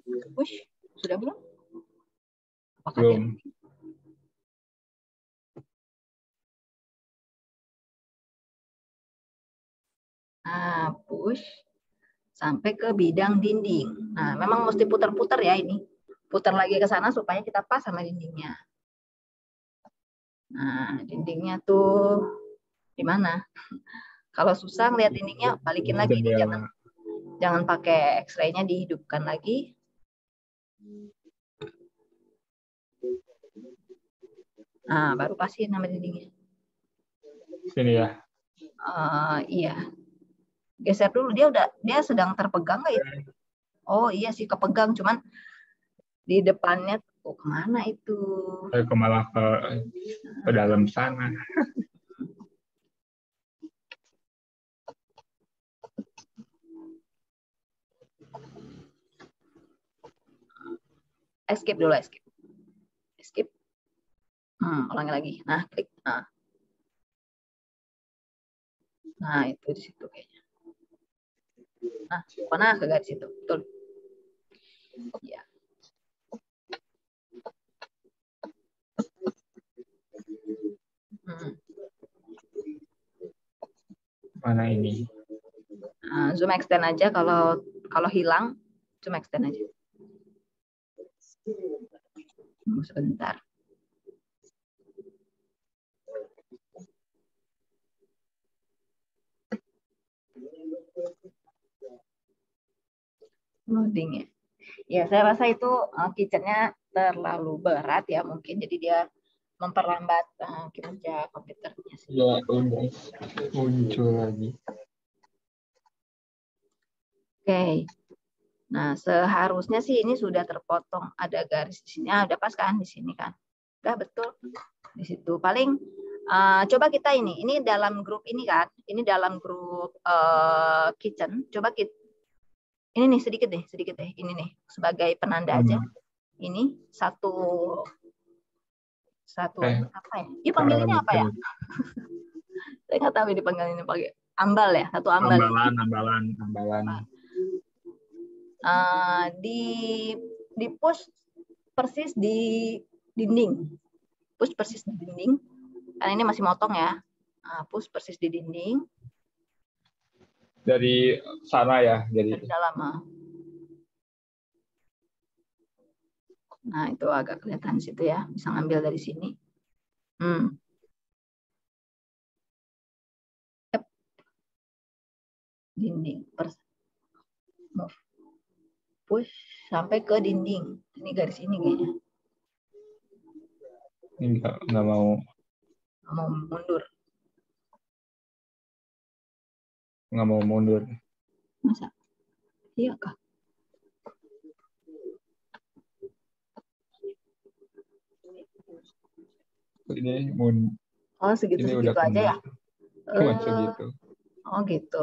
Push, sudah belum? Apakah Belum. Nah, push sampai ke bidang dinding. Nah, memang mesti putar-putar ya ini. Putar lagi ke sana supaya kita pas sama dindingnya. Nah, dindingnya tuh di mana? Kalau susah ngeliat dindingnya, balikin lagi. Jangan pakai X-ray-nya, dihidupkan lagi. Nah, baru pasin nama dindingnya. Sini ya. Iya. Geser dulu, dia sedang terpegang nggak itu? Oh iya sih kepegang, cuman di depannya tuh kemana itu? Malah ke dalam sana. Escape dulu, escape. Escape. Ulangi lagi. Nah, klik. Nah, itu di situ kayaknya. Nah, mana ke garis itu? Betul. Ya. Mana ini? Zoom extend aja, kalau hilang zoom extend aja. Sebentar. Loading ya. Ya, saya rasa itu kitchennya terlalu berat ya mungkin, jadi dia memperlambat kinerja komputernya sih. Ya, udah muncul lagi. Oke. Nah, seharusnya sih ini sudah terpotong, ada garis di sini. Udah pas kan di sini kan? Udah betul di situ. Paling coba kita ini dalam grup ini kan? Ini dalam grup kitchen. Coba kita ini nih sedikit deh. Ini nih sebagai penanda aja. Ini satu apa ya? Dia panggilannya apa ya? Saya nggak tahu dipanggil ini pakai ambal ya, satu ambal. Ambalan. Di push persis di dinding. Push persis di dinding. Karena ini masih motong ya. Push persis di dinding. Dari sana ya, dari dalam. Nah, itu agak kelihatan situ ya. Bisa ngambil dari sini. Dinding. Move. Push sampai ke dinding. Ini garis ini kayaknya. Ini nggak mau mundur. Nggak mau mundur. Masa? Iya kah? Ini segitu aja ya? Cuma segitu. Oh gitu.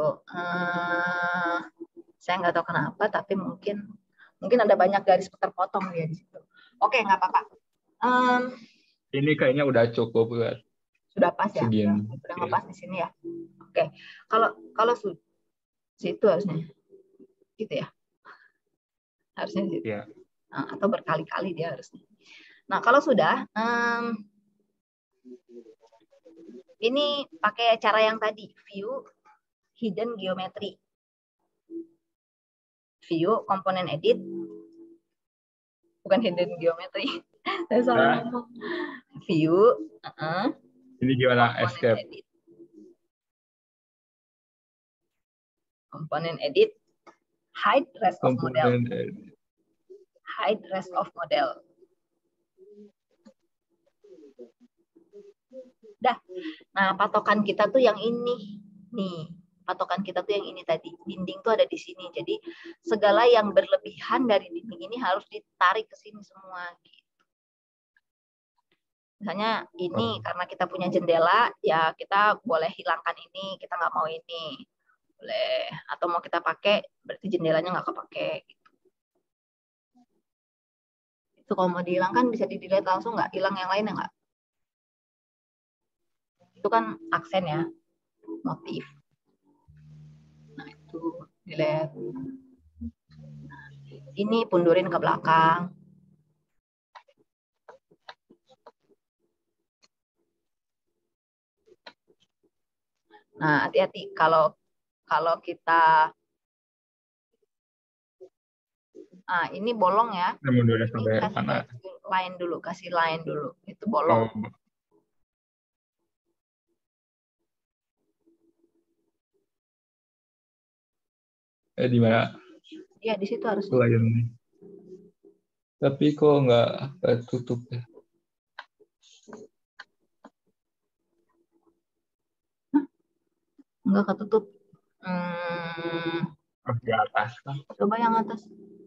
Saya nggak tahu kenapa, tapi mungkin ada banyak garis terpotong dia di situ. Oke, nggak apa-apa. Ini kayaknya udah cukup buat. Sudah pas ya? Segini. Sudah ngepas di sini ya? Oke. Kalau situ harusnya gitu ya? Harusnya gitu. Ya. Atau berkali-kali dia harusnya. Nah, kalau sudah, ini pakai cara yang tadi, view, hidden geometry. View, komponen edit, bukan hidden geometry. Saya salah ngomong. View, ini gimana escape? Edit. Komponen edit, hide rest of model. Hide rest of model. Dah. Nah, patokan kita tuh yang ini. Nih, patokan kita tuh yang ini tadi. Dinding tuh ada di sini. Jadi, segala yang berlebihan dari dinding ini harus ditarik ke sini semua. Gitu. Misalnya ini karena kita punya jendela, ya kita boleh hilangkan ini, kita nggak mau ini. Boleh. Atau mau kita pakai, berarti jendelanya nggak kepake. Gitu. Itu kalau mau dihilangkan bisa di-delete langsung nggak? Hilang yang lainnya nggak? Itu kan aksen ya, motif. Nah itu delete. Ini pundurin ke belakang. Nah, hati-hati kalau kita ini bolong ya. Mundur Ini sampai kasih mana? line dulu, kasih line dulu. Itu bolong. Oh, di mana? Ya, di situ harus. Line. Tapi kok nggak tutup ya? Nggak ketutup. Oh, di atas. Coba yang atas.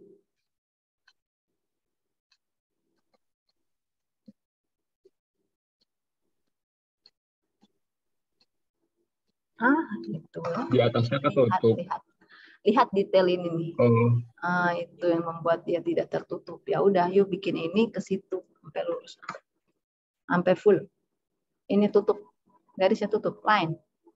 Gitu. Di atasnya ketutup. Lihat detail ini nih. Oh. Itu yang membuat dia tidak tertutup. Ya udah, yuk bikin ini ke situ sampai lurus. Sampai full. Ini tutup. Garisnya tutup. Line.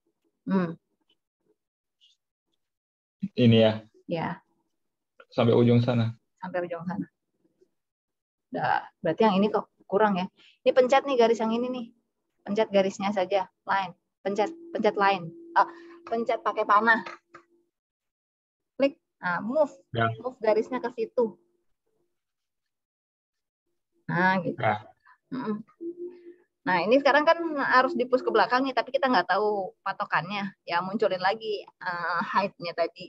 Ini ya? Ya. Sampai ujung sana? Sampai ujung sana. Udah, berarti yang ini kok kurang ya. Ini pencet nih garis yang ini nih. Pencet garisnya saja. Line. Pencet line. Pencet pakai panah. Klik. Nah, move. Ya. Move garisnya ke situ. Nah, gitu. Ya. Nah, ini sekarang kan harus di-push ke belakang nih, tapi kita nggak tahu patokannya. Ya, munculin lagi height-nya tadi.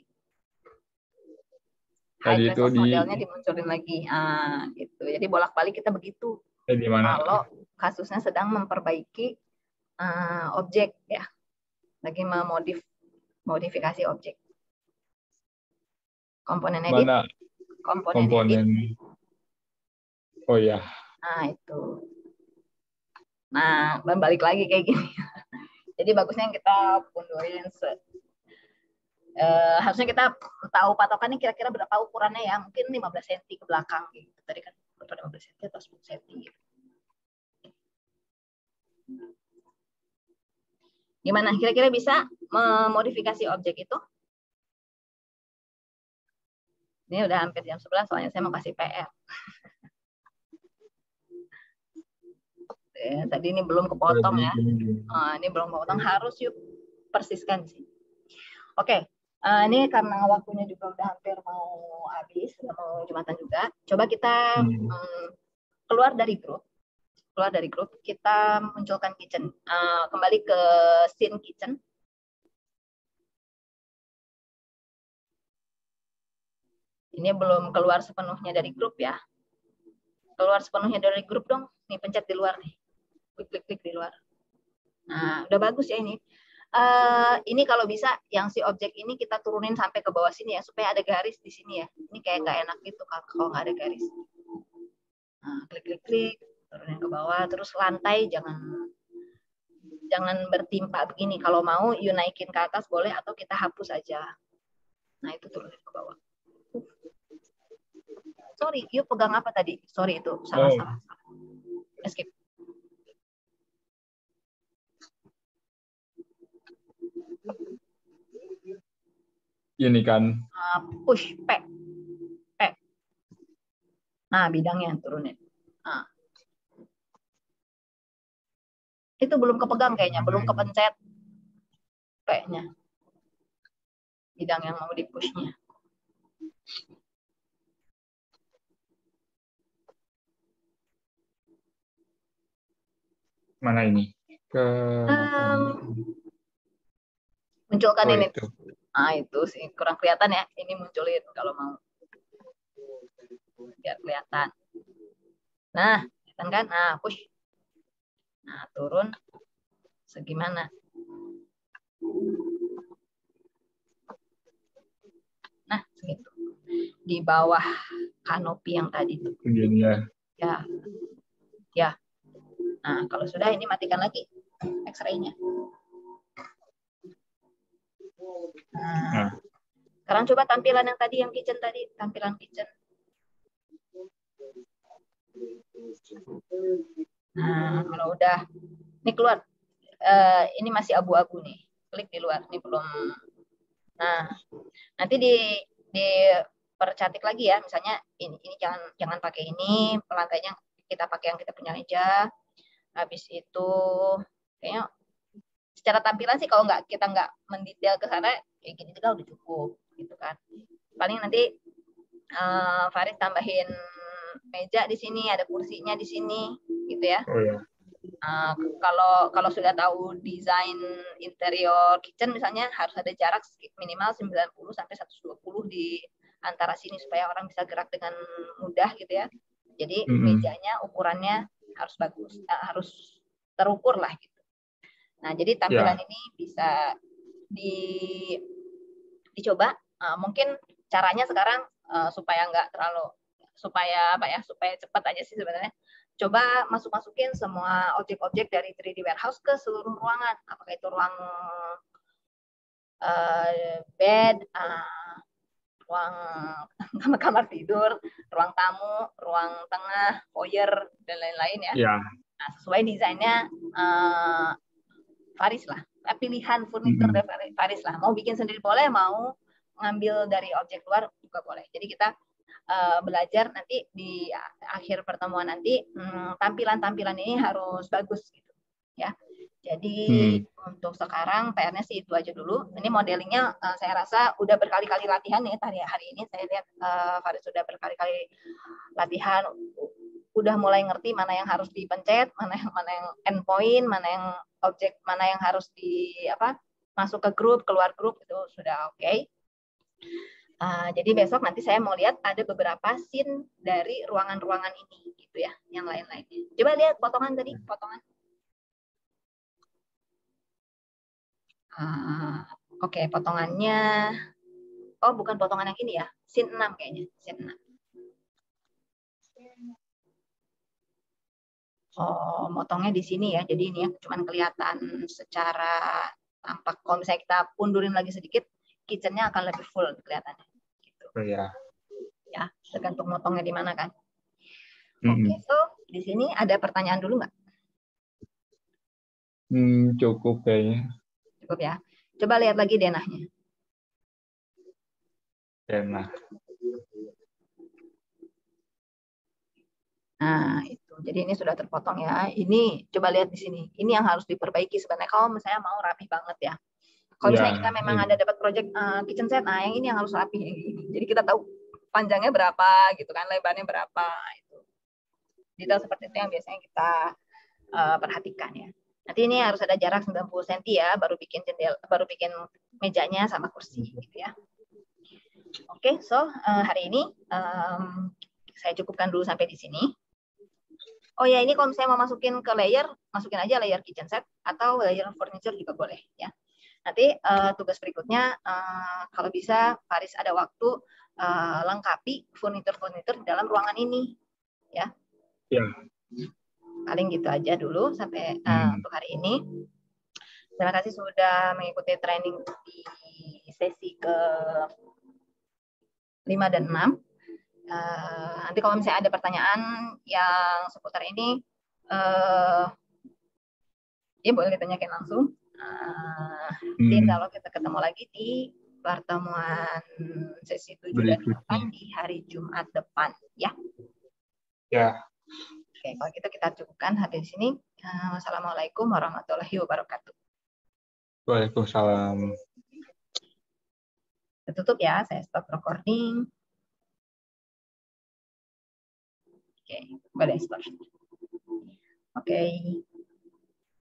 Height Tadi itu modelnya dimunculin lagi. Gitu. Jadi bolak-balik kita begitu. Di mana? Kalau kasusnya sedang memperbaiki objek ya. Lagi modifikasi objek. Komponen edit. Mana? Komponen edit. Oh ya. Nah, itu. Nah, balik lagi kayak gini. Jadi bagusnya kita pundurin harusnya kita tahu patokannya kira-kira berapa ukurannya ya. Mungkin 15 cm ke belakang gitu. Tadi kan 15 cm atau 10 cm gitu. Gimana? Kira-kira bisa memodifikasi objek itu? Ini udah hampir jam 11, soalnya saya mau kasih PR. Tadi ini belum kepotong ya. Ini belum kepotong, harus yuk persiskan sih. Oke, ini karena waktunya juga udah hampir mau habis, udah mau Jumatan juga. Coba kita keluar dari grup. Kita munculkan kitchen. Kembali ke scene kitchen. Ini belum keluar sepenuhnya dari grup ya. Keluar sepenuhnya dari grup dong. Nih, pencet di luar nih. Klik di luar. Nah, udah bagus ya ini. Ini kalau bisa yang si objek ini kita turunin sampai ke bawah sini ya, supaya ada garis di sini ya. Ini kayak nggak enak gitu kalau nggak ada garis. Nah, klik, turunin ke bawah, terus lantai jangan bertimpa begini. Kalau mau, you naikin ke atas boleh, atau kita hapus aja. Nah, itu turunin ke bawah. Sorry, you pegang apa tadi? Sorry, itu salah. Escape. Ini kan. Push, P. Nah, bidangnya turunin. Nah. Itu belum kepegang kayaknya, belum kepencet P-nya. Bidang yang mau di-push-nya. Mana ini? Munculkan ini. Itu. Itu sih kurang kelihatan ya. Ini munculin kalau mau. Biar kelihatan. Nah, kelihatan kan? Nah, push. Nah, turun. Segimana? Nah, segitu. Di bawah kanopi yang tadi tuh. Ya. Nah, kalau sudah ini matikan lagi X-ray-nya. Nah, sekarang coba tampilan yang tadi, yang kitchen tadi, tampilan kitchen. Nah, kalau udah, ini keluar. Ini masih abu-abu nih. Klik di luar, ini belum. Nah, nanti di percantik lagi ya. Misalnya ini jangan pakai ini, lantainya kita pakai yang kita punya aja. Habis itu kayaknya secara tampilan sih kalau kita nggak mendetail ke sana kayak gini juga udah cukup gitu kan. Paling nanti Faris tambahin meja di sini, ada kursinya di sini gitu ya. Oh ya. Kalau sudah tahu desain interior kitchen misalnya harus ada jarak minimal 90 sampai 120 di antara sini supaya orang bisa gerak dengan mudah gitu ya. Jadi mejanya ukurannya harus bagus, harus terukur lah gitu. Nah, jadi tampilan ini bisa dicoba. Mungkin caranya sekarang supaya nggak terlalu supaya cepat aja sih sebenarnya. Coba masukin semua objek-objek dari 3D warehouse ke seluruh ruangan. Apakah itu ruang bed, ruang kamar tidur, ruang tamu, ruang tengah, foyer dan lain-lain ya. Nah, sesuai desainnya Faris lah. Pilihan furnitur dari Faris lah. Mau bikin sendiri boleh, mau ngambil dari objek luar juga boleh. Jadi kita belajar nanti di akhir pertemuan nanti tampilan-tampilan ini harus bagus gitu ya. Jadi untuk sekarang PR-nya sih itu aja dulu. Ini modelingnya saya rasa udah berkali-kali latihan nih hari ini saya lihat Faris sudah berkali-kali latihan, udah mulai ngerti mana yang harus dipencet, mana yang endpoint, mana yang objek, mana yang harus masuk ke grup, keluar grup itu sudah oke. Jadi besok nanti saya mau lihat ada beberapa scene dari ruangan-ruangan ini gitu ya, yang lain-lainnya. Coba lihat potongan tadi, potongan. Oke, potongannya. Oh, bukan potongan yang ini ya. Scene 6 kayaknya, scene 6. Oh, motongnya di sini ya. Jadi ini ya cuman kelihatan secara tampak. Kalau misalnya kita pundurin lagi sedikit, kitchennya akan lebih full kelihatannya. Gitu. Oh ya. Ya, tergantung motongnya di mana kan. Oke, so di sini ada pertanyaan dulu nggak? Cukup kayaknya. Cukup ya. Coba lihat lagi denahnya. Denah. Nah, itu. Jadi ini sudah terpotong ya. Ini coba lihat di sini. Ini yang harus diperbaiki sebenarnya kalau misalnya mau rapi banget ya. Kalau misalnya kita memang ada dapat project kitchen set, nah yang ini yang harus rapi. Jadi kita tahu panjangnya berapa gitu kan, lebarnya berapa itu. Detail seperti itu yang biasanya kita perhatikan ya. Nanti ini harus ada jarak 90 cm ya, baru bikin jendela, baru bikin mejanya sama kursi gitu ya. Oke, so hari ini saya cukupkan dulu sampai di sini. Oh ya, ini kalau misalnya mau masukin ke layer, masukin aja layer kitchen set atau layer furniture juga boleh ya. Nanti tugas berikutnya kalau bisa Faris ada waktu lengkapi furnitur-furnitur di dalam ruangan ini ya. Ya. Paling gitu aja dulu sampai untuk hari ini. Terima kasih sudah mengikuti training di sesi ke 5 dan 6. Nanti kalau misalnya ada pertanyaan yang seputar ini, ya boleh ditanyakan langsung. Kalau kita ketemu lagi di pertemuan sesi 7 dan 8 di hari Jumat depan, ya. Ya. Oke, kalau gitu kita cukupkan hari di sini. Wassalamualaikum warahmatullahi wabarakatuh. Waalaikumsalam. Tutup ya, saya stop recording. Oke, boleh stop. Oke.